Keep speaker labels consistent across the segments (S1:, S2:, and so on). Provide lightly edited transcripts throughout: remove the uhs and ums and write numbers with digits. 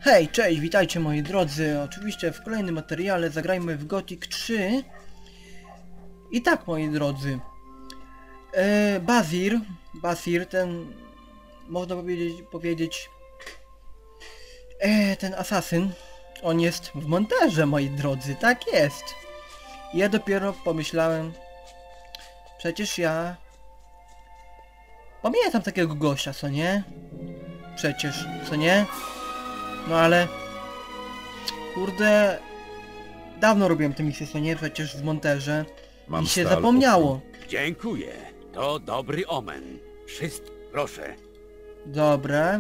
S1: Hej, cześć, witajcie moi drodzy. Oczywiście w kolejnym materiale zagrajmy w Gothic 3. I tak, moi drodzy. Basir, ten... można powiedzieć... ten asasyn. On jest w monterze, moi drodzy, tak jest. I ja dopiero pomyślałem... Przecież ja... pamiętam takiego gościa, co nie? Przecież, co nie? No ale... Kurde... Dawno robiłem tę misję, co nie? Przecież w monterze.
S2: Mam
S1: I się
S2: stal
S1: zapomniało.
S3: Dziękuję. To dobry omen. Wszystko, proszę.
S1: Dobra.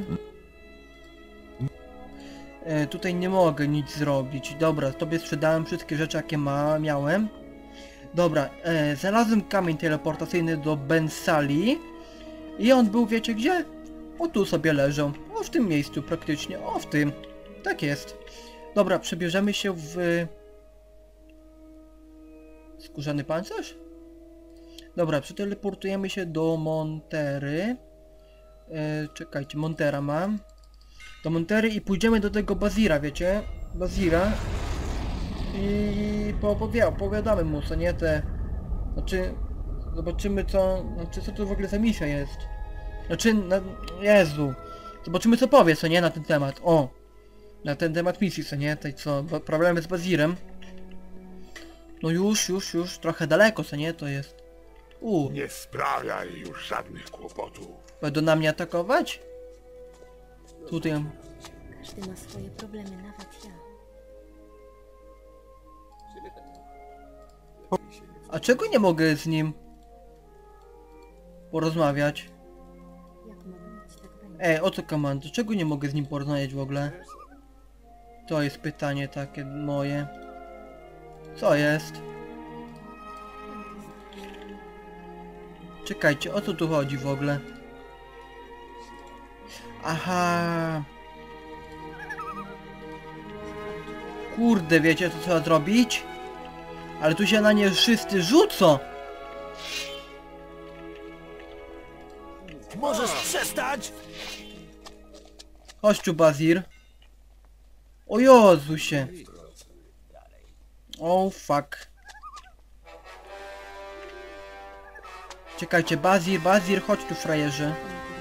S1: Tutaj nie mogę nic zrobić. Dobra, tobie sprzedałem wszystkie rzeczy, jakie miałem. Dobra, znalazłem kamień teleportacyjny do Bensali. I on był, wiecie gdzie? O, tu sobie leżał. O, w tym miejscu praktycznie. O, w tym. Tak jest. Dobra, przebierzemy się w... Skórzany pancerz? Dobra, przeteleportujemy się do Montery. Czekajcie, Montera mam. Do Montery i pójdziemy do tego Basira, wiecie? Basira. I opowiadamy mu, co nie te... Znaczy... Zobaczymy co... Znaczy co to w ogóle za misja jest. Znaczy... Jezu. Zobaczymy co powie, co nie? Na ten temat. O! Na ten temat misji, co nie? Tej co... Problemy z Basirem. No już. Trochę daleko, co nie? To jest...
S2: Nie sprawiaj już żadnych kłopotów.
S1: Będą na mnie atakować? Tutaj...
S4: Każdy ma swoje problemy, nawet ja.
S1: A czego nie mogę z nim porozmawiać?
S4: Jak mogę mieć tak będzie?
S1: O co komando? Czego nie mogę z nim porozmawiać w ogóle? To jest pytanie takie moje. Co jest? Czekajcie, o co tu chodzi w ogóle? Aha. Kurde, wiecie co trzeba zrobić? Ale tu się na nie wszyscy rzucą!
S5: Możesz przestać?
S1: Chodź tu, Basir. O Jezusie. Oh fuck. Czekajcie, Basir, chodź tu, frajerze.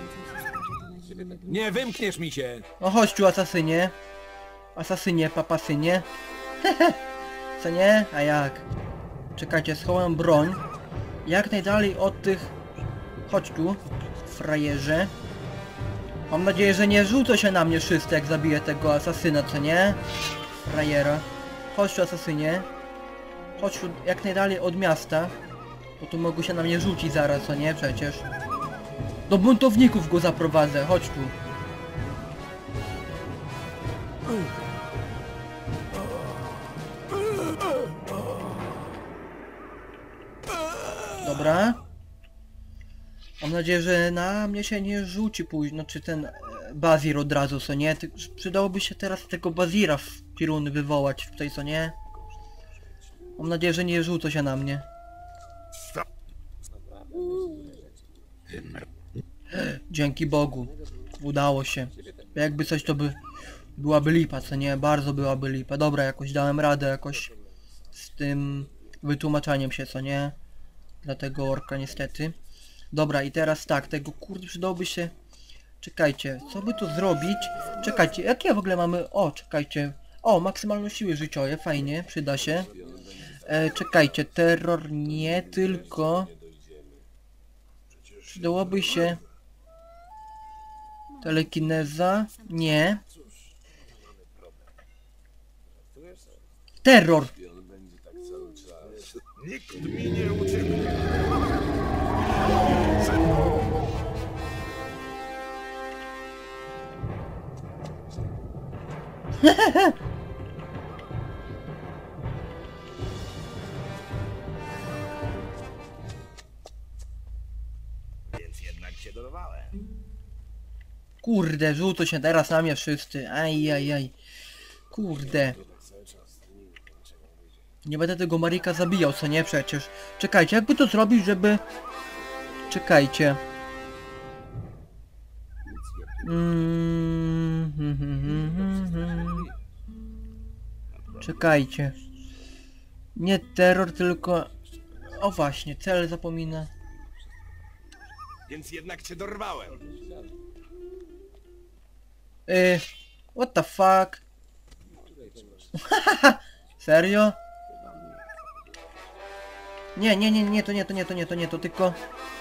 S5: Nie wymkniesz mi się!
S1: No chodź tu, asasynie. Asasynie, papasynie. Hehe. Co nie? A jak? Czekajcie, schowam broń. Jak najdalej od tych... Chodź tu, frajerze. Mam nadzieję, że nie rzucą się na mnie wszyscy, jak zabiję tego asasyna, co nie? Frajera. Chodź tu, asasynie. Chodź tu jak najdalej od miasta. Bo tu mogą się na mnie rzucić zaraz, co nie? Przecież. Do buntowników go zaprowadzę, chodź tu. Dobra. Mam nadzieję, że na mnie się nie rzuci późno, czy ten Basir od razu, co nie? Przydałoby się teraz tego Basira w piruny wywołać tutaj, co nie? Mam nadzieję, że nie rzucą się na mnie. Dzięki Bogu. Udało się. Jakby coś to byłaby lipa, co nie? Bardzo byłaby lipa. Dobra, jakoś dałem radę jakoś z tym wytłumaczaniem się, co nie? Dla tego orka niestety. Dobra, i teraz tak, tego kurde przydałoby się... Czekajcie, co by tu zrobić? Czekajcie, jakie w ogóle mamy... O, czekajcie. O, maksymalną siłę życiowe, fajnie, przyda się. Czekajcie, terror nie, tylko... Przydałoby się... Telekineza? Nie. Terror!
S2: Nikt mi nie ucieknie.
S5: Więc jednak się dorwałem.
S1: Kurde, rzucą się teraz na mnie wszyscy. Ajajaj. Kurde. Nie będę tego Marika zabijał, co nie przecież. Czekajcie, jakby to zrobić, żeby... Czekajcie. Czekajcie. Nie terror, tylko... O właśnie, cel zapomina.
S5: Więc jednak cię dorwałem.
S1: What the fuck? Serio? Nie, to tylko...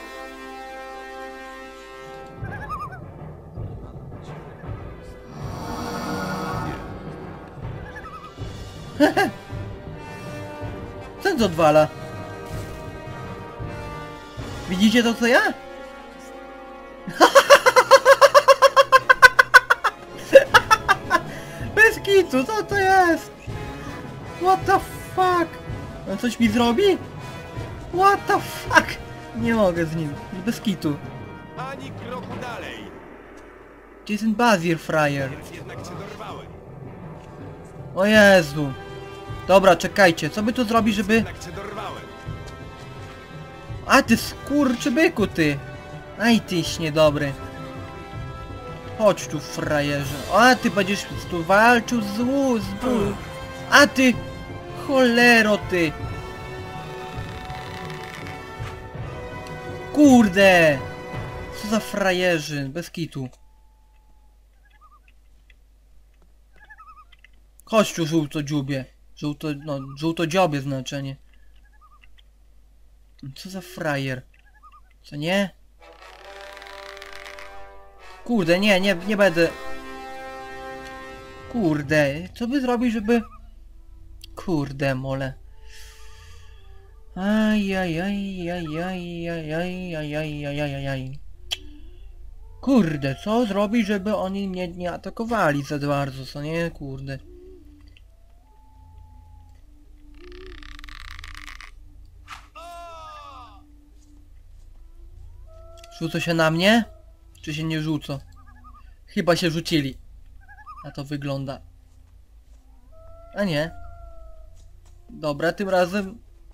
S1: Co to odwala? Widzicie to co ja? Bez kitu, co to jest? What the fuck? On coś mi zrobi? What the fuck? Nie mogę z nim, bez kitu.
S5: Ani kroku dalej.
S1: Gdzie jest ten Bazir Fryer?
S5: Więc jednak cię dorwałem.
S1: O Jezu. Dobra, czekajcie, co by tu zrobić, żeby...
S5: Jednak cię dorwałem.
S1: A ty skurczybyku ty! Aj tyś niedobry. Chodź tu frajerze. A ty będziesz tu walczył z ból. A ty... Cholero ty! Kurde! Co za frajerzy, bez kitu. Chodź tu żółto-dziubie. Żółto-dziobie znaczenie. Co za frajer? Co nie? Kurde, nie będę... Kurde, co by zrobić, żeby... Kurde, mole. Ajajajajajajajajajajajajajaj. Kurde, co zrobić, żeby oni mnie nie atakowali za bardzo, co nie? Kurde. Rzucą się na mnie? Czy się nie rzucą? Chyba się rzucili. A to wygląda. A nie. Dobra, tym razem...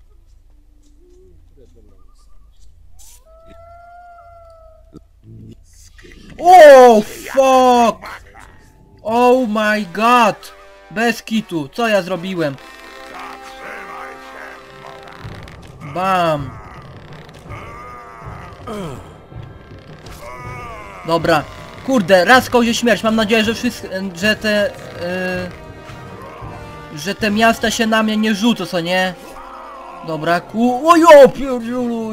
S1: Oh fuck! Oh my god! Bez kitu, co ja zrobiłem?
S2: Zatrzymaj się, Mora.
S1: Bam! Dobra. Kurde, raz kozie śmierć. Mam nadzieję, że że te miasta się na mnie nie rzucą, co nie? Dobra, ojo, pierdziulu,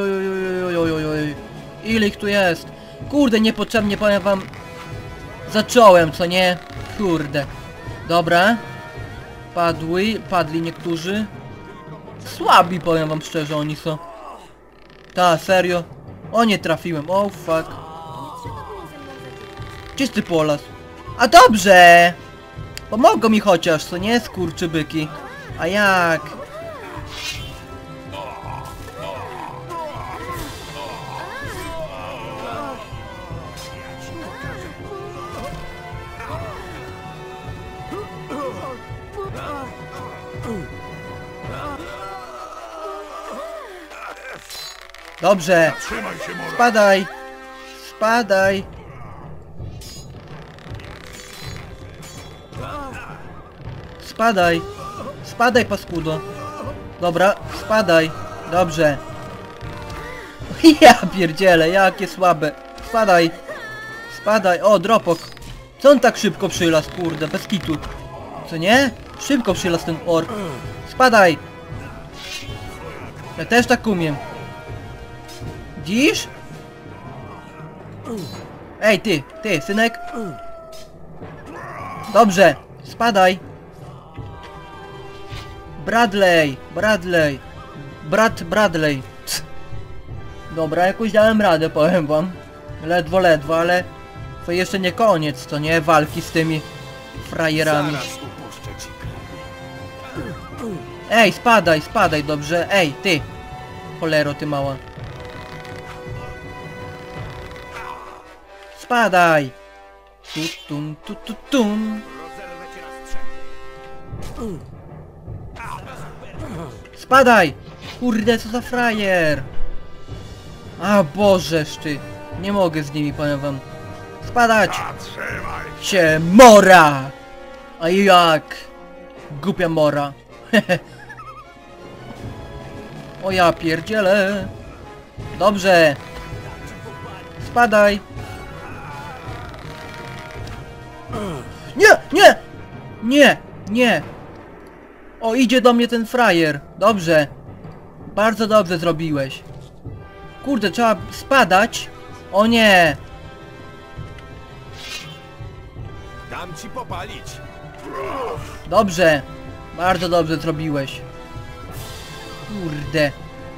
S1: ile ich tu jest? Kurde, niepotrzebnie, powiem wam. Zacząłem, co nie? Kurde. Dobra. Padli niektórzy. Słabi, powiem wam szczerze, oni są. Ta, serio. O, nie trafiłem, oh fuck. Czysty polas. A dobrze! Pomogą mi chociaż, co nie, skurczybyki. A jak? Dobrze.
S2: Trzymaj się, Mora.
S1: Spadaj. Spadaj. Spadaj. Spadaj, paskudo. Dobra, spadaj. Dobrze. Ja pierdzielę, jakie słabe. Spadaj. Spadaj. O, dropok. Co on tak szybko przylasł, kurde, bez kitu. Co nie? Szybko przylasł ten ork. Spadaj. Ja też tak umiem. Dziś? Ej, ty, synek. Dobrze, spadaj. Bradley. Bradley. Dobra, jakoś dałem radę, powiem wam. Ledwo, ale to jeszcze nie koniec, to nie walki z tymi frajerami.
S5: Zaraz upuszczę ci krew.
S1: Ej, spadaj, dobrze. Ej, ty. Cholero, ty mała. Spadaj. Tutum.
S5: Rozerwę cię na strzępy.
S1: Spadaj! Kurde, co za frajer! A Bożeż ty! Nie mogę z nimi, powiem wam. Spadać!
S2: Zatrzymaj się.
S1: Się mora! A jak? Głupia mora. O ja pierdzielę. Dobrze. Spadaj. Nie, nie! Nie, nie. O, idzie do mnie ten frajer. Dobrze. Bardzo dobrze zrobiłeś. Kurde, trzeba spadać. O nie.
S5: Dam ci popalić.
S1: Dobrze. Bardzo dobrze zrobiłeś. Kurde.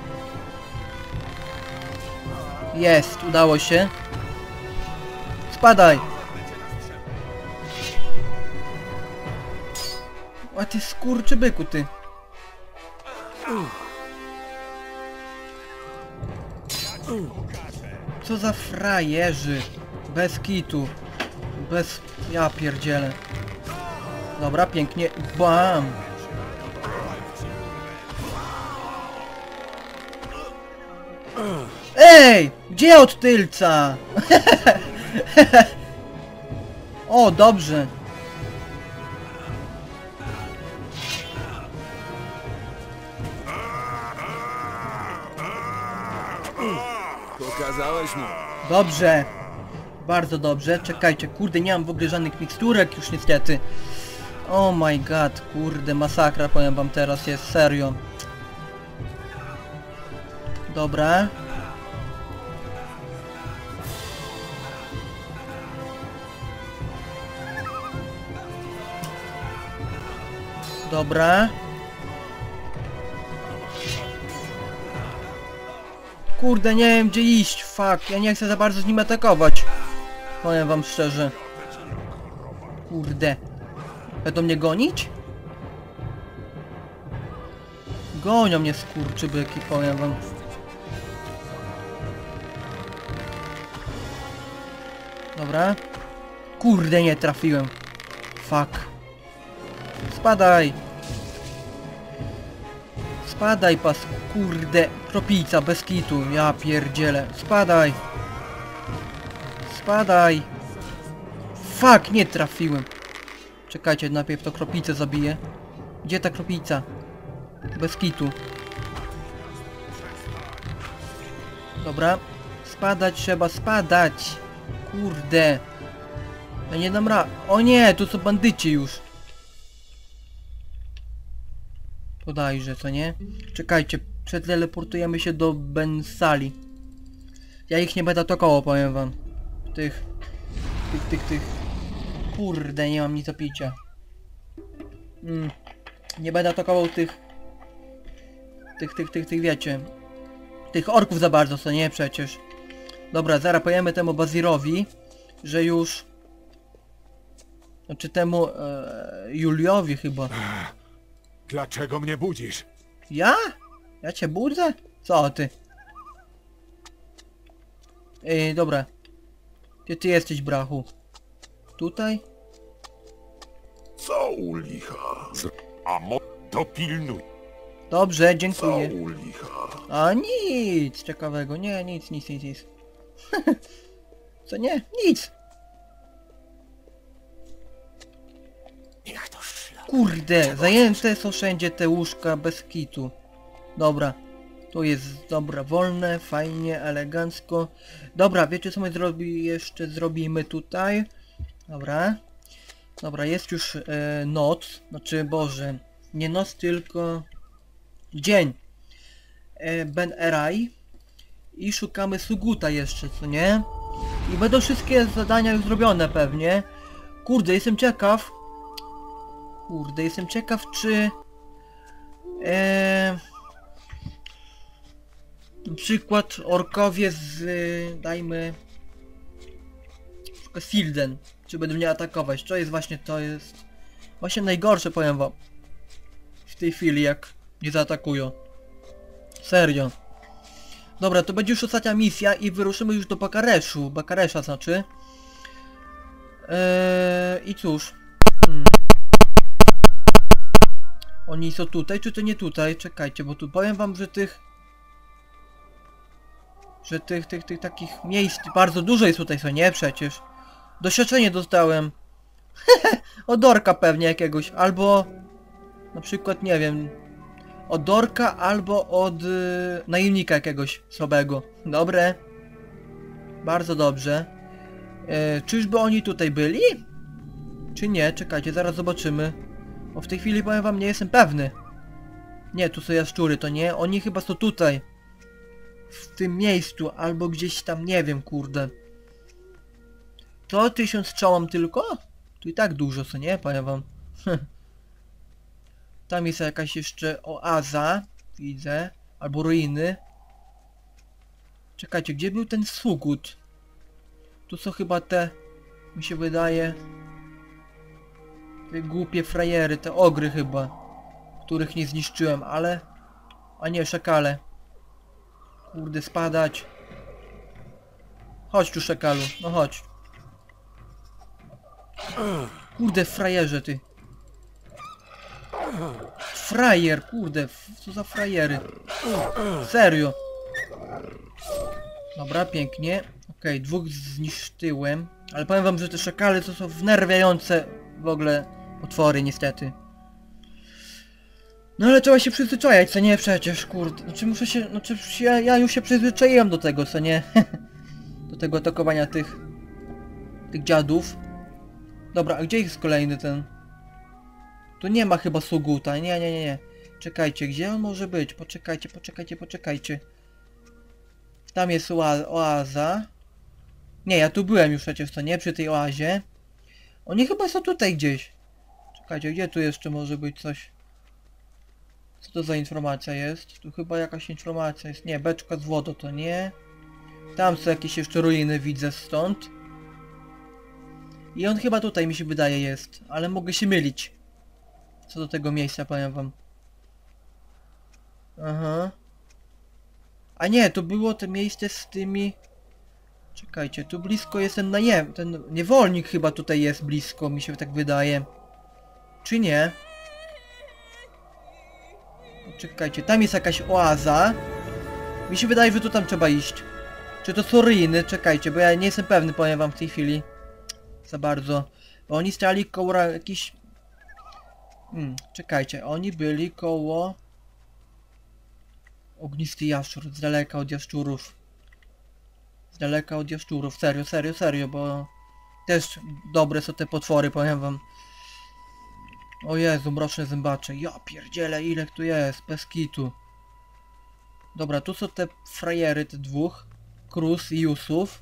S1: Jest, udało się. Spadaj. A ty skurczybyku, ty. Co za frajerzy. Bez kitu. Bez... Ja pierdzielę. Dobra, pięknie. Bam! Ej! Gdzie od tylca? O, dobrze.
S5: Pokazałeś mu.
S1: Dobrze. Bardzo dobrze. Czekajcie, kurde, nie mam w ogóle żadnych miksturek już niestety. Oh my god, kurde, masakra, powiem wam teraz, jest serio. Dobra. Dobra. Kurde, nie wiem gdzie iść, fuck, ja nie chcę za bardzo z nim atakować. Powiem wam szczerze. Kurde. Będą mnie gonić? Gonią mnie skurczybyki, powiem wam. Dobra. Kurde, nie trafiłem. Fuck. Spadaj. Spadaj, pas, kurde, kropica, bez kitu, ja pierdzielę. Spadaj. Spadaj. Fuck, nie trafiłem. Czekajcie, najpierw to kropicę zabiję. Gdzie ta kropica? Bez kitu. Dobra. Spadać trzeba, spadać. Kurde. Ja nie dam rady. O nie, tu są bandyci już. Podajże, co nie? Czekajcie, przeteleportujemy się do Bensali. Ja ich nie będę atakował, powiem wam. Tych. Kurde, nie mam nic do picia. Nie będę atakował tych, wiecie. Tych orków za bardzo, co nie? Przecież. Dobra, zaraz powiemy temu Bazirowi, że już... Znaczy temu... Juliowi chyba.
S2: Dlaczego mnie budzisz?
S1: Ja? Ja cię budzę? Co ty? Dobra. Gdzie ty jesteś, brachu? Tutaj?
S2: Co u licha? A dopilnuj.
S1: Dobrze,
S2: Co
S1: dziękuję.
S2: u licha?
S1: A nic ciekawego, nie, nic. Co nie? Nic.
S5: Niech to szlak.
S1: Kurde, zajęte są wszędzie te łóżka bez kitu. Dobra. Tu jest, dobra, wolne, fajnie, elegancko. Dobra, wiecie co my jeszcze zrobimy tutaj? Dobra. Dobra, jest już noc. Znaczy, Boże, nie noc, tylko dzień. Ben Erai. I szukamy Suguta jeszcze, co nie? I będą wszystkie zadania już zrobione pewnie. Kurde, jestem ciekaw. Czy... na przykład orkowie z... dajmy... Silden. Czy będą mnie atakować? To jest właśnie najgorsze, powiem wam. W tej chwili, jak nie zaatakują. Serio. Dobra, to będzie już ostatnia misja i wyruszymy już do Bakaresza znaczy. I cóż. Oni są tutaj, czy to nie tutaj? Czekajcie, bo tu powiem wam, że tych takich miejsc bardzo dużo jest tutaj, co nie? Przecież. Doświadczenie dostałem. Od orka pewnie jakiegoś, albo... Na przykład, nie wiem, od Dorka albo od najemnika jakiegoś słabego. Dobre. Bardzo dobrze. Czyżby oni tutaj byli? Czy nie? Czekajcie, zaraz zobaczymy. Bo w tej chwili powiem wam, nie jestem pewny. Nie, tu są jaszczury, to nie. Oni chyba są tutaj. W tym miejscu, albo gdzieś tam, nie wiem, kurde. To 1000 strzał mam tylko? Tu i tak dużo, co nie? Powiem wam. Tam jest jakaś jeszcze oaza. Widzę. Albo ruiny. Czekajcie, gdzie był ten Sugut? Tu są chyba te... Mi się wydaje... Te głupie frajery, te ogry chyba. Których nie zniszczyłem, ale... A nie, szakale. Kurde, spadać. Chodź tu, szakalu. No chodź. Kurde, frajerze ty. Frajer, kurde. Co za frajery. Serio. Dobra, pięknie. Okej, dwóch zniszczyłem. Ale powiem wam, że te szakale to są wnerwiające w ogóle potwory, niestety. No ale trzeba się przyzwyczajać, co nie? Przecież, kurde. Znaczy muszę się... Znaczy ja już się przyzwyczaiłem do tego, co nie? Do tego atakowania tych dziadów. Dobra, a gdzie jest kolejny ten? Tu nie ma chyba Suguta. Nie. Czekajcie, gdzie on może być? Poczekajcie. Tam jest oaza. Nie, ja tu byłem już przecież, co nie? Przy tej oazie. Oni chyba są tutaj gdzieś. Czekajcie, gdzie tu jeszcze może być coś? Co to za informacja jest? Tu chyba jakaś informacja jest. Nie, beczka z wodą to nie. Tam są jakieś jeszcze ruiny, widzę stąd. I on chyba tutaj, mi się wydaje, jest. Ale mogę się mylić. Co do tego miejsca, powiem wam. Aha. A nie, to było to miejsce z tymi... Czekajcie, tu blisko jest ten ten niewolnik chyba tutaj jest blisko, mi się tak wydaje. Czy nie? Czekajcie, tam jest jakaś oaza. Mi się wydaje, że tu tam trzeba iść. Czy to są ruiny? Czekajcie, bo ja nie jestem pewny, powiem wam w tej chwili. Za bardzo. Bo oni stali koło jakiś... czekajcie, oni byli koło... Ognisty jaszczur, z daleka od jaszczurów. Z daleka od jaszczurów, serio, bo... Też dobre są te potwory, powiem wam. O Jezu, mroczne zębacze. Ja pierdzielę, ile tu jest, bez kitu. Dobra, tu są te frajery, te dwóch. Cruz i Yusuf.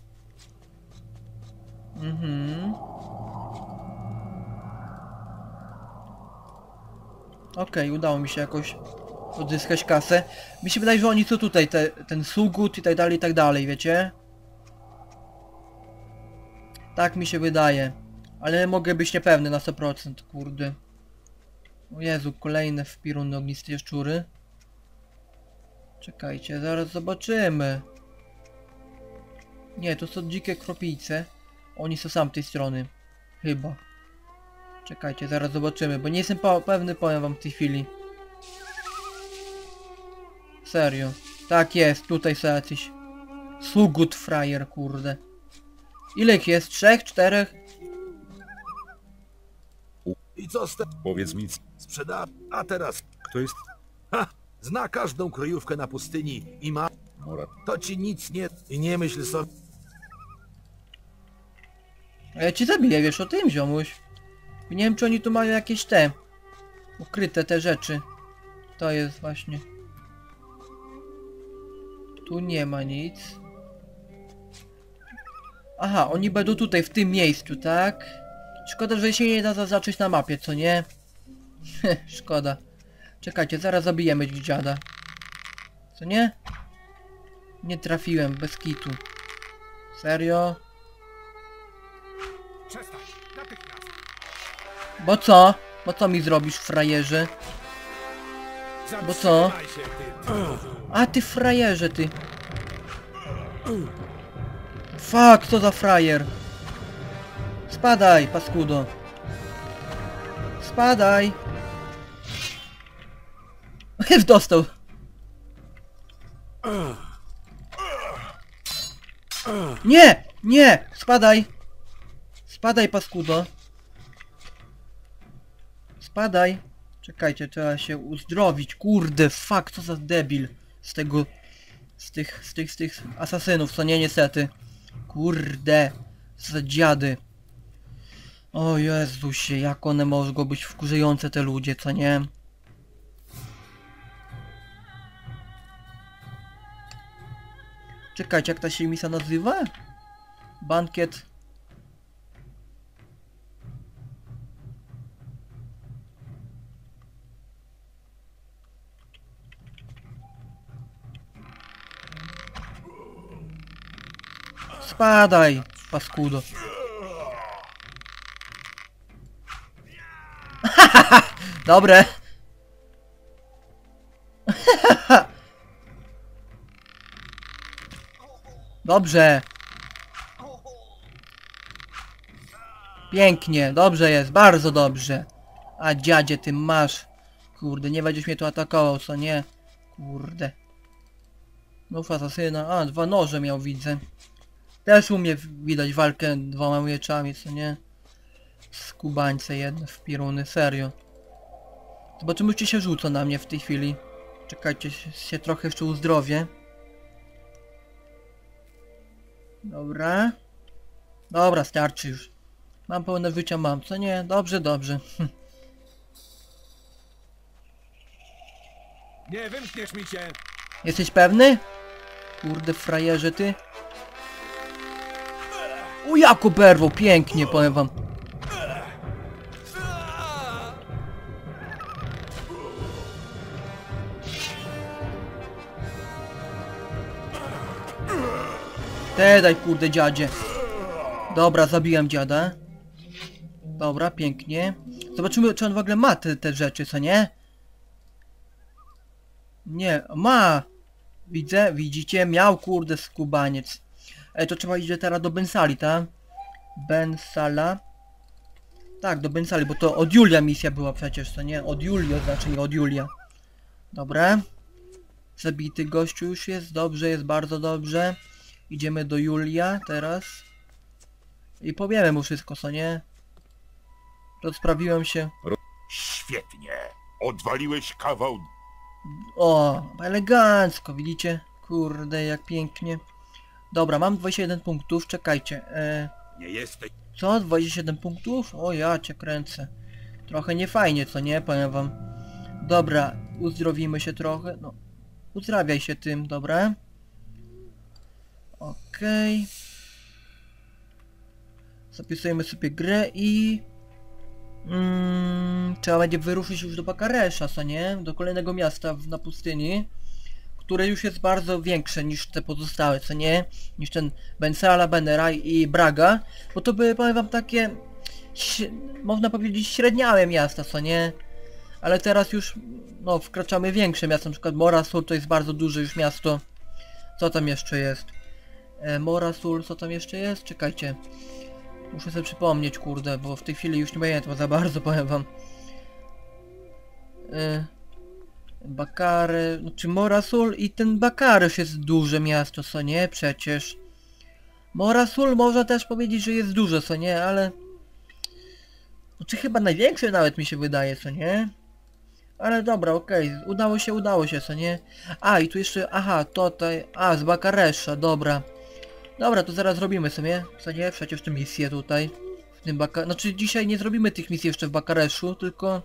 S1: Okej, udało mi się jakoś odzyskać kasę. Mi się wydaje, że oni są tutaj, ten Sugut i tak dalej, wiecie? Tak mi się wydaje. Ale mogę być niepewny na 100%, kurde. O Jezu, kolejne wpirunne ogniste jaszczury. Czekajcie, zaraz zobaczymy. Nie, to są dzikie kropice. Oni są sam tej strony. Chyba. Czekajcie, zaraz zobaczymy, bo nie jestem pewny, powiem wam w tej chwili. Serio. Tak jest, tutaj są jacyś... Sugut frajer, kurde. Ile ich jest? 3? 4?
S5: I co z tego?
S6: Powiedz mi,
S5: Sprzeda... A teraz...
S6: kto jest
S5: Ha! Zna każdą kryjówkę na pustyni i ma...
S6: Mora?
S5: To ci nic nie... I nie myśl sobie...
S1: A ja ci zabiję, wiesz o tym, ziomuś. Nie wiem, czy oni tu mają jakieś te... ukryte te rzeczy. To jest właśnie... Tu nie ma nic. Aha, oni będą tutaj, w tym miejscu, tak? Szkoda, że się nie da zaznaczyć na mapie, co nie? Szkoda. Czekajcie, zaraz zabijemy dziada. Co nie? Nie trafiłem, bez kitu. Serio?
S5: Przestań! Natychmiast!
S1: Bo co? Bo co mi zrobisz, frajerze? Bo co?
S5: Zatrzymaj się, ty...
S1: A ty frajerze, ty. Fuck, co za frajer. Spadaj, paskudo. Spadaj. Dostał. Nie! Nie! Spadaj! Spadaj, paskudo. Spadaj. Czekajcie, trzeba się uzdrowić. Kurde, fuck, co za debil. Z tych asasynów, co nie, niestety. Kurde, co za dziady. O Jezusie, jak one mogą być wkurzające, te ludzie, co nie? Czekajcie, jak ta się misja nazywa? Bankiet. Spadaj, paskudo. Dobre. Dobrze. Pięknie, dobrze jest, bardzo dobrze. A dziadzie, ty masz. Kurde, nie będziesz mnie tu atakował, co nie? Kurde. Znów asasyna. A, 2 noże miał, widzę. Też umie widać walkę 2 mieczami, co nie? Skubańce jedne w piruny, serio. Zobaczymy, czy się rzuca na mnie w tej chwili. Czekajcie, się trochę jeszcze uzdrowię. Dobra. Dobra, starczy już. Mam pełne życia, mam, co nie? Dobrze, dobrze.
S5: Nie wymkniesz mi się!
S1: Jesteś pewny? Kurde, frajerze ty. O, jak oberwał, pięknie, powiem wam. Te daj, kurde, dziadzie. Dobra, zabiłem dziada. Dobra, pięknie. Zobaczymy, czy on w ogóle ma te rzeczy, co nie? Nie, ma. Widzę, widzicie? Miał, kurde, skubaniec. To trzeba iść teraz do Bensali, tak? Bensala. Tak, do Bensali, bo to od Julia misja była przecież, co nie? Od Julio, znaczy nie od Julia. Dobra. Zabity gościu już jest, dobrze, jest bardzo dobrze. Idziemy do Julia teraz. I powiemy mu wszystko, co nie? Rozprawiłem się.
S2: Świetnie. Odwaliłeś kawał.
S1: O, elegancko, widzicie? Kurde, jak pięknie. Dobra, mam 21 punktów, czekajcie.
S2: Nie jesteś.
S1: Co? 27 punktów? O, ja cię kręcę. Trochę niefajnie, co nie? Powiem wam. Dobra, uzdrowimy się trochę. No, uzdrawiaj się tym, dobra? Okej. Zapisujemy sobie grę i... trzeba będzie wyruszyć już do Bakaresza, co nie? Do kolejnego miasta na pustyni, które już jest bardzo większe niż te pozostałe, co nie? Niż ten Bensala, Beneraj i Braga, bo to były, powiem wam, takie... można powiedzieć średniałe miasta, co nie? Ale teraz już, no, wkraczamy w większe miasta, na przykład Morasul to jest bardzo duże już miasto. Co tam jeszcze jest? Morasul, co tam jeszcze jest? Czekajcie. Muszę sobie przypomnieć, kurde, bo w tej chwili już nie pamiętam za bardzo, powiem wam. Bakary, znaczy Morasul i ten Bakaresz jest duże miasto, co nie? Przecież. Morasul można też powiedzieć, że jest duże, co nie? Ale... znaczy chyba największe nawet mi się wydaje, co nie? Ale dobra, okej, udało się, co nie? A, i tu jeszcze, aha, tutaj, a, z Bakaresza, dobra. Dobra, to zaraz zrobimy sobie, co nie? Przecież tę misję tutaj. W tym znaczy dzisiaj nie zrobimy tych misji jeszcze w Bakareszu, tylko...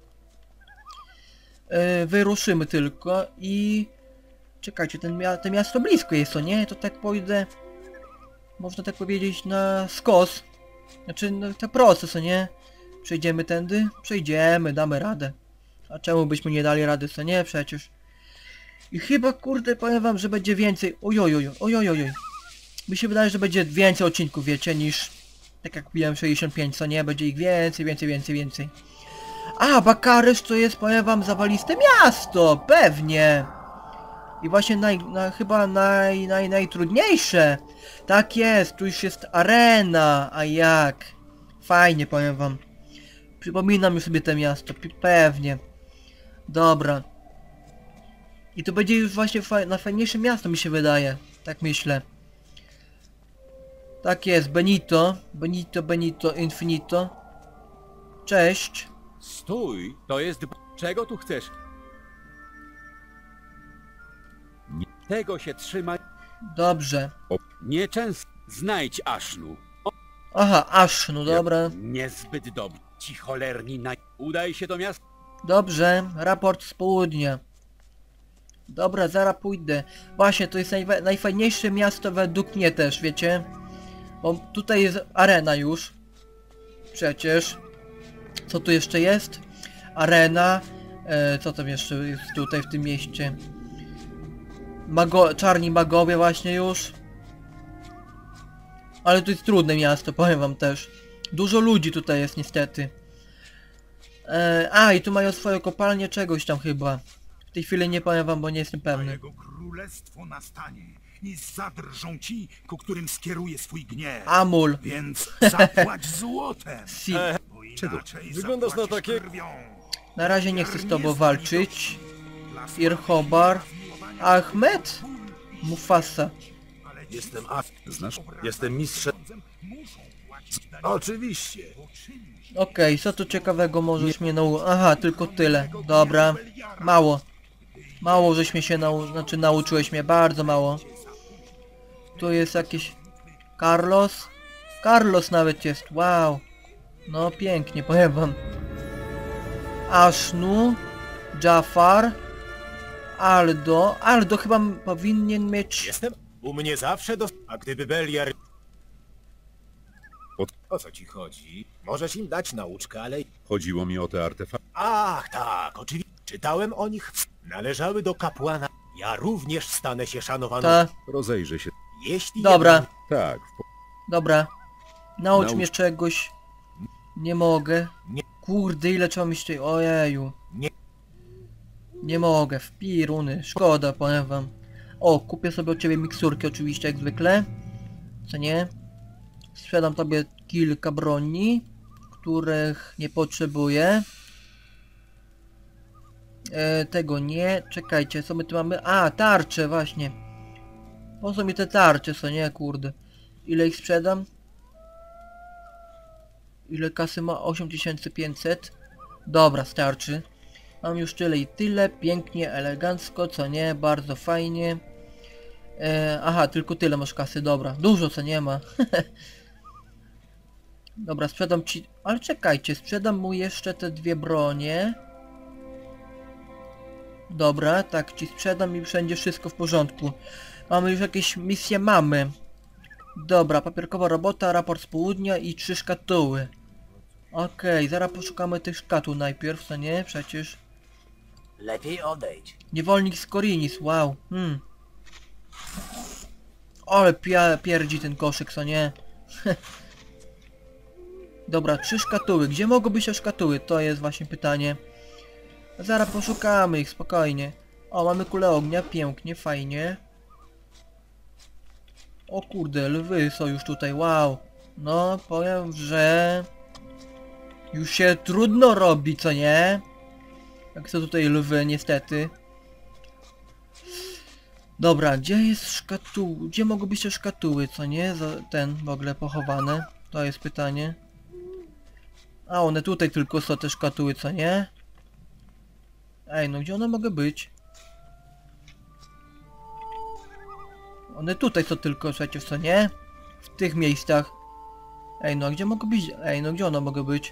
S1: wyruszymy tylko i... czekajcie, to miasto blisko jest, co nie? To tak pójdę... można tak powiedzieć na skos. Znaczy, no, tak prosto, co nie? Przejdziemy tędy? Przejdziemy, damy radę. A czemu byśmy nie dali rady, co nie? Przecież. I chyba, kurde, powiem wam, że będzie więcej... ojojoj. Mi się wydaje, że będzie więcej odcinków, wiecie, niż... tak jak mówiłem, 65, co nie? Będzie ich więcej. A, Bakaresz to jest, powiem wam, zawaliste miasto! Pewnie! I właśnie chyba najtrudniejsze. Tak jest, tu już jest arena, a jak? Fajnie, powiem wam. Przypominam już sobie to miasto, pewnie. Dobra. I to będzie już właśnie najfajniejsze miasto, mi się wydaje. Tak myślę. Tak jest, Benito, Infinito. Cześć.
S3: Stój, to jest... Czego tu chcesz? Tego się trzymaj.
S1: Dobrze.
S3: Nieczęsto. Znajdź Ashnu.
S1: Aha, aż, no dobra.
S3: Niezbyt dobry. Ci cholerni Udaj się do miasta.
S1: Dobrze, raport z południa. Dobra, zaraz pójdę. Właśnie, to jest najfajniejsze miasto według mnie też, wiecie? Bo tutaj jest arena już. Przecież. Co tu jeszcze jest? Arena. Co tam jeszcze jest tutaj w tym mieście? Czarni magowie właśnie już. Ale to jest trudne miasto, powiem wam też. Dużo ludzi tutaj jest niestety. I tu mają swoją kopalnię czegoś tam chyba. W tej chwili nie powiem wam, bo nie jestem pewny.
S2: Jego królestwo nastanie i zadrżą ci, ku którym skieruje swój gniew.
S1: Amul.
S2: Więc zapłać złotem,
S1: Si.
S2: bo inaczej
S6: Wyglądasz na
S2: zapłacisz
S6: takie-
S2: krwią.
S1: Na razie nie chcę z tobą walczyć. Irhobar. Ahmed? Mufasa.
S5: Jestem Znasz? Jestem mistrzem. Oczywiście.
S1: Okej, co tu ciekawego możesz mnie nauczyć? Aha, tylko tyle. Dobra. Mało. Mało żeś mnie się nauczyłeś mnie, bardzo mało. Tu jest jakiś... Carlos? Carlos nawet jest, wow. No pięknie, powiem wam. Ashnu. Jafar. Aldo. Aldo chyba powinien mieć...
S6: Jestem? U mnie zawsze A gdyby Beliar... O co ci chodzi? Możesz im dać nauczkę, ale...
S7: Chodziło mi o te artefakty.
S6: Ach, tak, oczywiście. Czytałem o nich. Należały do kapłana. Ja również stanę się szanowaną.
S1: Ta.
S7: Rozejrzę się.
S6: Jeśli...
S1: Dobra.
S7: Tak,
S1: Dobra. Naucz
S7: Naucz.
S1: mnie czegoś. Nie mogę.
S6: Nie.
S1: Kurde, ile trzeba mieć tej... Ojeju.
S6: Nie.
S1: Nie mogę. W piruny. Szkoda, powiem wam. O, kupię sobie od ciebie miksurki oczywiście, jak zwykle. Co nie? Sprzedam tobie kilka broni, których nie potrzebuję. Tego nie. Czekajcie, co my tu mamy? A, tarcze, właśnie. Po co mi te tarcze, co nie, kurde. Ile ich sprzedam? Ile kasy ma? 8500. Dobra, starczy. Mam już tyle i tyle. Pięknie, elegancko, co nie? Bardzo fajnie. Aha, tylko tyle masz kasy, dobra. Dużo, co nie ma. Dobra, sprzedam ci... Ale czekajcie, sprzedam mu jeszcze te dwie bronie. Dobra, tak ci sprzedam i będzie wszystko w porządku. Mamy już jakieś misje, mamy. Dobra, papierkowa robota, raport z południa i 3 szkatuły. Okej, zaraz poszukamy tych szkatuł najpierw, co nie? Przecież...
S6: Lepiej odejdź.
S1: Niewolnik z Korinis, wow. Ale pierdzi ten koszyk, co nie? Dobra, 3 szkatuły. Gdzie mogą być te szkatuły? To jest właśnie pytanie. Zaraz poszukamy ich, spokojnie. O, mamy kulę ognia, pięknie, fajnie. O kurde, lwy są już tutaj, wow. No, powiem, że... Już się trudno robi, co nie? Jak są tutaj lwy, niestety. Dobra, gdzie jest szkatuł? Gdzie mogą być te szkatuły, co nie? Ten w ogóle pochowane. To jest pytanie. A one tutaj tylko są te szkatuły, co nie? Ej, no gdzie one mogą być? One tutaj są tylko przecież, co nie? W tych miejscach. Ej, no gdzie mogą być? Ej, no gdzie one mogą być?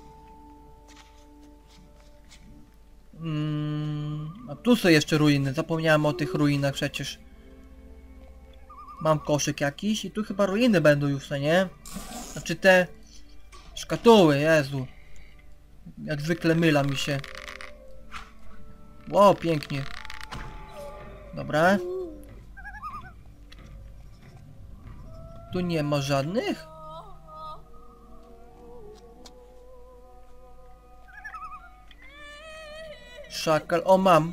S1: A tu są jeszcze ruiny, zapomniałem o tych ruinach przecież. Mam koszyk jakiś i tu chyba ruiny będą już, co nie? Znaczy te szkatuły, Jezu. Jak zwykle myla mi się. Wow, pięknie. Dobra. Tu nie ma żadnych? Szakal, o mam.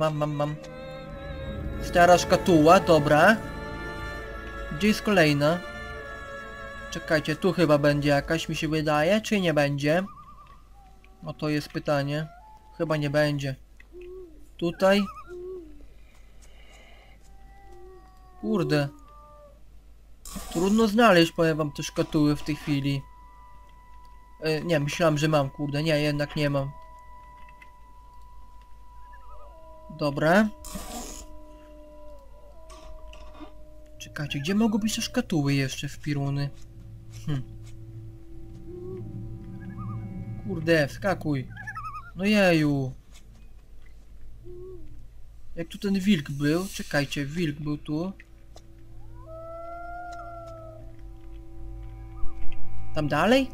S1: Stara szkatuła, dobra. Gdzie jest kolejna? Czekajcie, tu chyba będzie jakaś, mi się wydaje, czy nie będzie? No to jest pytanie. Chyba nie będzie. Tutaj? Kurde. Trudno znaleźć, powiem wam, te szkatuły w tej chwili. Nie, myślałem, że mam, kurde. Nie, jednak nie mam. Dobra. Czekajcie, gdzie mogą być te szkatuły jeszcze w piruny? Kurde, wskakuj. No jeju. Jak tu ten wilk był? Czekajcie, wilk był tu. Tam dalej?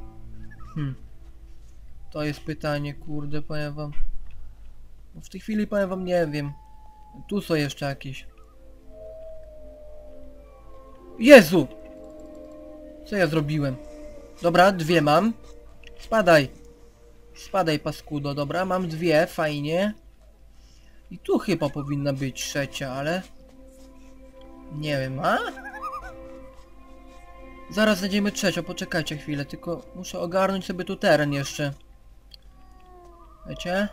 S1: To jest pytanie, kurde, powiem wam. No w tej chwili powiem wam, nie wiem. Tu są jeszcze jakieś. Jezu! Co ja zrobiłem? Dobra, 2 mam. Spadaj. Spadaj, paskudo. Dobra, mam 2, fajnie. I tu chyba powinna być 3, ale... Nie wiem, a? Zaraz znajdziemy 3, poczekajcie chwilę, tylko muszę ogarnąć sobie tu teren jeszcze. Wiecie?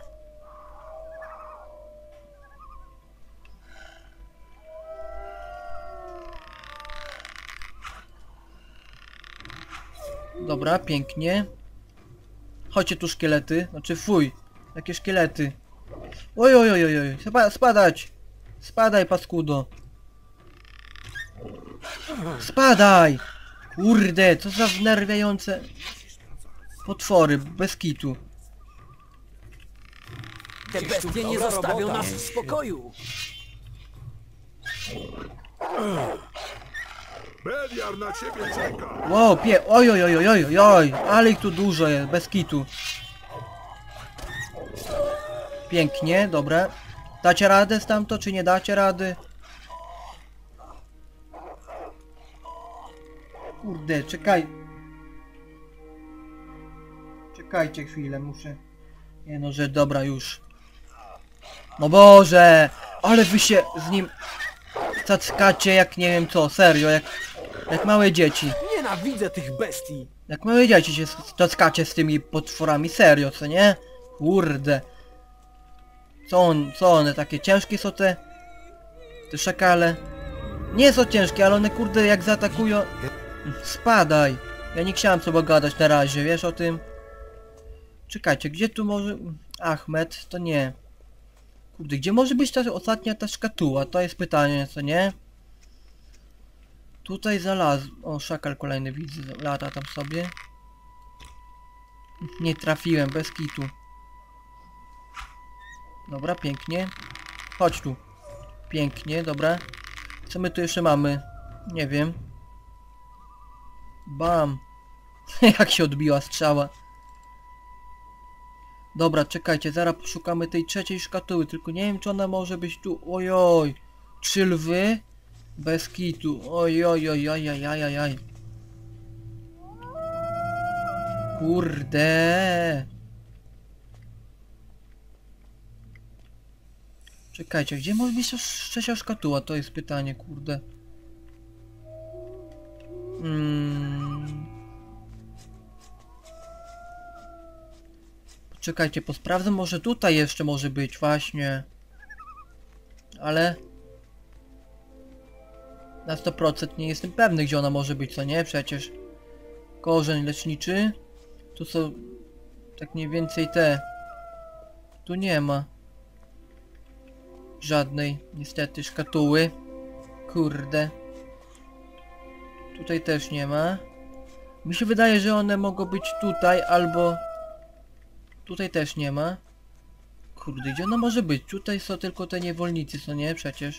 S1: Dobra, pięknie. Chodźcie tu szkielety, znaczy fuj. Jakie szkielety. Oj, oj, oj, oj, spadać. Spadaj, paskudo. Spadaj! Kurde, co za wnerwiające potwory, bez kitu.
S8: Te bestie nie zostawią nas w spokoju.
S2: Beliar na ciebie czeka!
S1: Wow, oj, oj, oj, oj, oj, oj, ale ich tu dużo jest, bez kitu. Pięknie, dobra. Dacie radę stamtąd, czy nie dacie rady? Kurde, czekajcie chwilę, muszę... Nie no, że dobra już. No Boże! Ale wy się z nim... cackacie jak nie wiem co, serio, jak małe dzieci.
S8: Nienawidzę tych bestii.
S1: Jak małe dzieci się cackacie z tymi potworami, serio, co nie? Kurde. Co one takie ciężkie są te szakale? Nie są ciężkie, ale one kurde jak zaatakują... Spadaj! Ja nie chciałem sobie gadać na razie, wiesz o tym? Czekajcie, gdzie tu może... Ahmed, to nie. Kurde, gdzie może być ta ostatnia ta szkatuła? To jest pytanie, co nie? Tutaj o, szakal kolejny widzę, lata tam sobie. Nie trafiłem, bez kitu. Dobra, pięknie. Chodź tu. Pięknie, dobra. Co my tu jeszcze mamy? Nie wiem. Bam. Jak się odbiła strzała. Dobra, czekajcie, zaraz poszukamy tej 3 szkatuły, tylko nie wiem czy ona może być tu. Ojoj. 3 lwy. Bez kitu. Ojojojojajajajaj. Kurde. Czekajcie, gdzie może być ta 3 szkatuła? To jest pytanie, kurde. Czekajcie, posprawdzę, może tutaj jeszcze może być, właśnie. Ale... Na 100% nie jestem pewny, gdzie ona może być, co nie? Przecież... Korzeń leczniczy. Tu są... Tak mniej więcej te... Tu nie ma... Żadnej, niestety, szkatuły. Kurde. Tutaj też nie ma. Mi się wydaje, że one mogą być tutaj, albo... Tutaj też nie ma. Kurde, gdzie ona może być? Tutaj są tylko te niewolnicy, co nie? Przecież.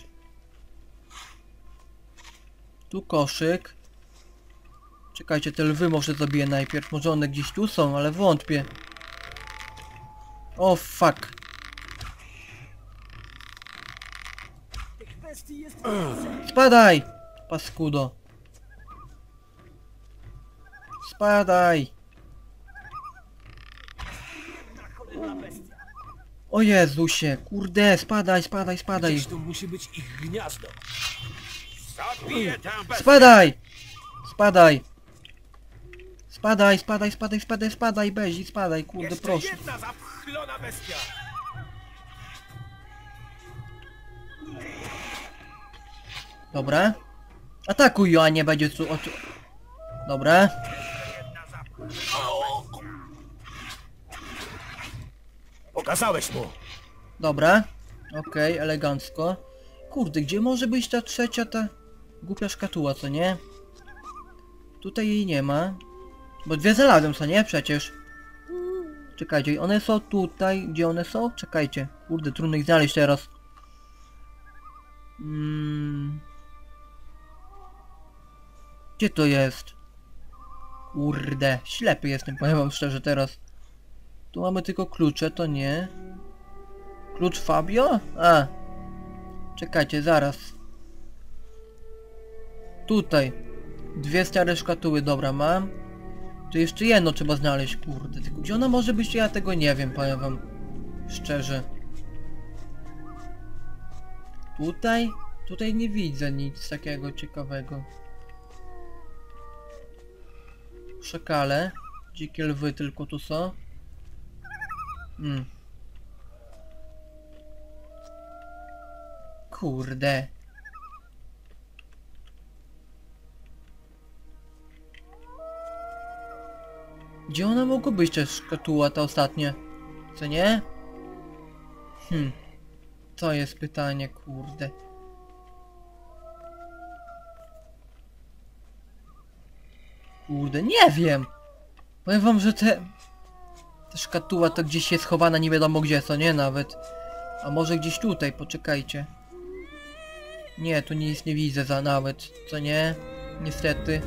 S1: Tu koszyk. Czekajcie, te lwy może zabiję najpierw. Może one gdzieś tu są, ale wątpię. O, fuck. Spadaj! Paskudo. Spadaj! O Jezusie, kurde, spadaj, spadaj, spadaj.
S8: Gdzieś tu musi być ich gniazdo.
S2: Zabiję tę bestię!
S1: Spadaj! Spadaj! Spadaj, spadaj, spadaj, spadaj, spadaj, Bezi, spadaj, kurde,
S2: Jeszcze
S1: proszę.
S2: jedna zapchlona bestia!
S1: Dobra. Atakuj ją, a nie będzie tu... Dobra.
S6: Pokazałeś mu.
S1: Dobra. Okej, elegancko. Kurde, gdzie może być ta trzecia, ta głupia szkatuła, co nie? Tutaj jej nie ma. Bo dwie znalazłem, co nie? Przecież. Czekajcie, one są tutaj. Gdzie one są? Czekajcie. Kurde, trudno ich znaleźć teraz. Gdzie to jest? Kurde, ślepy jestem, powiem wam szczerze teraz. Tu mamy tylko klucze, to nie. Klucz Fabio? A. Czekajcie, zaraz. Tutaj. Dwie stare szkatuły, dobra, mam. Tu jeszcze jedno trzeba znaleźć, kurde. Tylko gdzie ona może być, ja tego nie wiem, powiem wam szczerze. Tutaj? Tutaj nie widzę nic takiego ciekawego. Szakale. Dzikie lwy tylko tu są. Kurde. Gdzie ona mogła być, ta szkatuła, ta ostatnia? Co nie? To jest pytanie, kurde. Kurde, nie wiem! Powiem wam, że ta szkatuła to gdzieś jest schowana, nie wiadomo gdzie, co nie nawet. A może gdzieś tutaj, poczekajcie. Nie, tu nic nie widzę nawet, co nie? Niestety.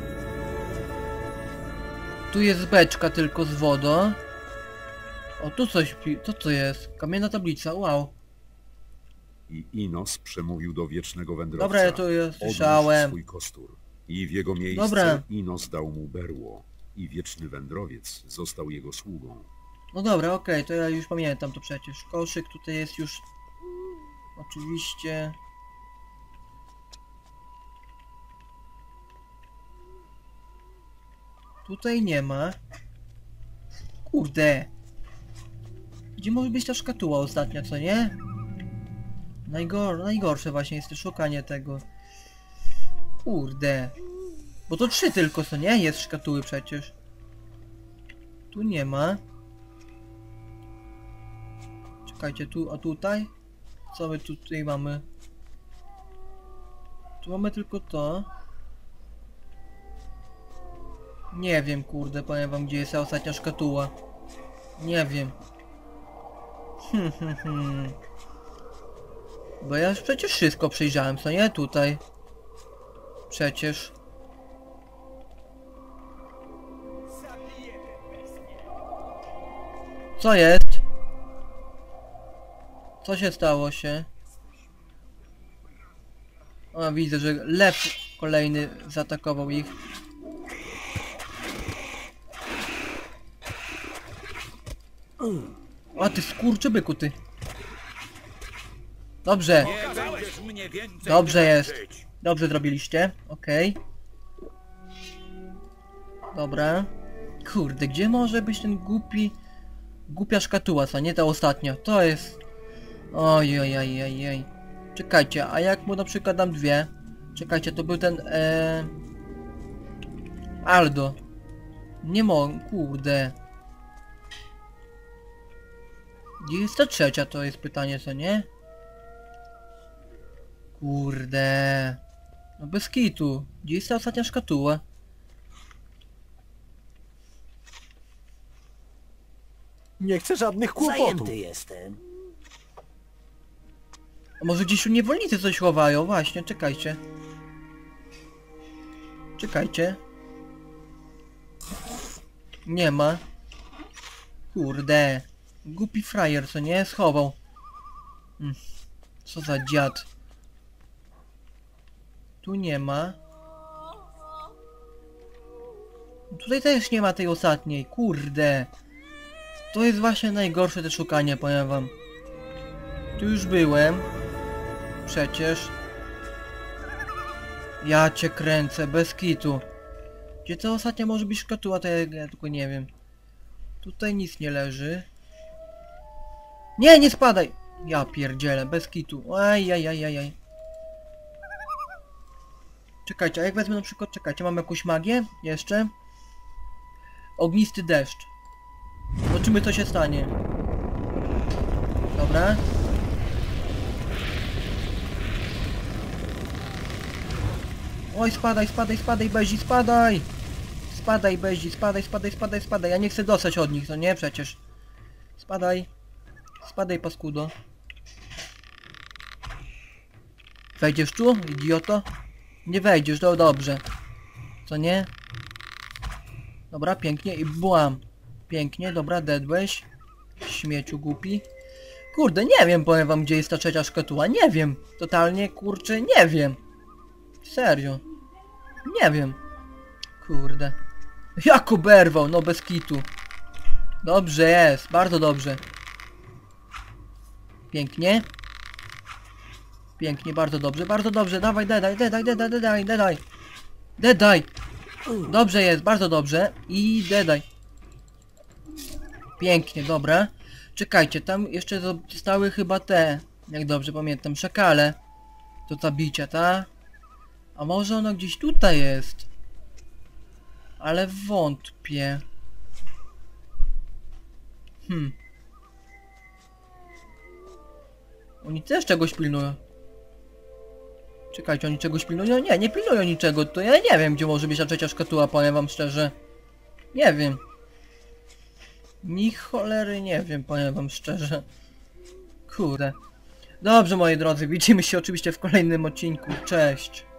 S1: Tu jest beczka tylko z wodą. O, tu coś, co jest? Kamienna tablica, wow.
S7: I Inos przemówił do wiecznego wędrowca.
S1: Dobra, ja to
S7: Odłóż
S1: słyszałem.
S7: swój kostur. I w jego miejsce
S1: Dobra.
S7: Inos dał mu berło. I wieczny wędrowiec został jego sługą.
S1: No dobra, okej, to ja już pamiętam to przecież. Koszyk tutaj jest już... Oczywiście... Tutaj nie ma. Kurde. Gdzie może być ta szkatuła ostatnia, co nie? Najgorsze właśnie jest to szukanie tego. Kurde. Bo to 3 tylko, co nie? Jest szkatuły przecież. Tu nie ma. Czekajcie, tu, a tutaj? Co my tutaj mamy? Tu mamy tylko to. Nie wiem, kurde, powiem wam, gdzie jest ta ostatnia szkatuła. Nie wiem. Bo ja już przecież wszystko przejrzałem, co nie? Tutaj. Przecież. Co jest? Co się stało się? O, widzę, że lew kolejny zaatakował ich. A ty skurczybyku ty. Dobrze. Dobrze jest. Dobrze zrobiliście. Okej. Dobra. Kurde, gdzie może być ten głupia szkatuła, co nie ta ostatnia? To jest... Ojej. Czekajcie, a jak mu na przykład dam 2? Czekajcie, to był ten... Aldo. Nie mogę, kurde. Gdzie jest ta trzecia, to jest pytanie, co nie? Kurde. No bez kitu. Gdzie jest ta ostatnia szkatuła?
S6: Nie chcę żadnych kłopotów.
S8: Zajęty jestem.
S1: A może gdzieś u niewolnicy coś chowają? Właśnie, czekajcie. Czekajcie. Nie ma. Kurde. Głupi frajer, co nie? Schował. Co za dziad. Tu nie ma. Tutaj też nie ma tej ostatniej. Kurde. To jest właśnie najgorsze te szukanie, powiem wam. Tu już byłem. Przecież. Ja cię kręcę, bez kitu. Gdzie ta ostatnia może być szkatuła, to ja tylko nie wiem. Tutaj nic nie leży. Nie, nie spadaj! Ja pierdzielę, bez kitu. Ajajajajaj. Czekajcie, a jak wezmę na przykład, czekajcie, mam jakąś magię? Jeszcze? Ognisty deszcz. Zobaczymy, co się stanie. Dobra. Oj, spadaj, spadaj, spadaj, Bezi, spadaj! Spadaj, Bezi, spadaj, spadaj, spadaj, spadaj. Ja nie chcę dostać od nich, no nie przecież. Spadaj. Spadaj, paskudo. Wejdziesz tu, idioto? Nie wejdziesz, no dobrze. Co nie? Dobra, pięknie i błam. Pięknie, dobra, dedłeś. Śmieciu głupi. Kurde, nie wiem, powiem wam, gdzie jest ta trzecia szkatuła. Nie wiem. Totalnie, kurczę, nie wiem. Serio. Nie wiem. Kurde. Jak oberwał, no bez kitu. Dobrze jest, bardzo dobrze. Pięknie. Pięknie, bardzo dobrze, bardzo dobrze. Dawaj, dedaj, dedaj, dedaj, dedaj, dedaj. Dedaj. Dobrze jest, bardzo dobrze. I dedaj. Pięknie, dobra. Czekajcie, tam jeszcze zostały chyba te, jak dobrze pamiętam, szakale. Do zabicia, ta? A może ono gdzieś tutaj jest? Ale wątpię. Oni też czegoś pilnują. Czekajcie, oni czegoś pilnują? Nie, nie pilnują niczego. To ja nie wiem, gdzie może być ta trzecia szkatuła, powiem wam szczerze. Nie wiem. Ni cholery nie wiem, powiem wam szczerze. Kurde. Dobrze, moi drodzy, widzimy się oczywiście w kolejnym odcinku. Cześć.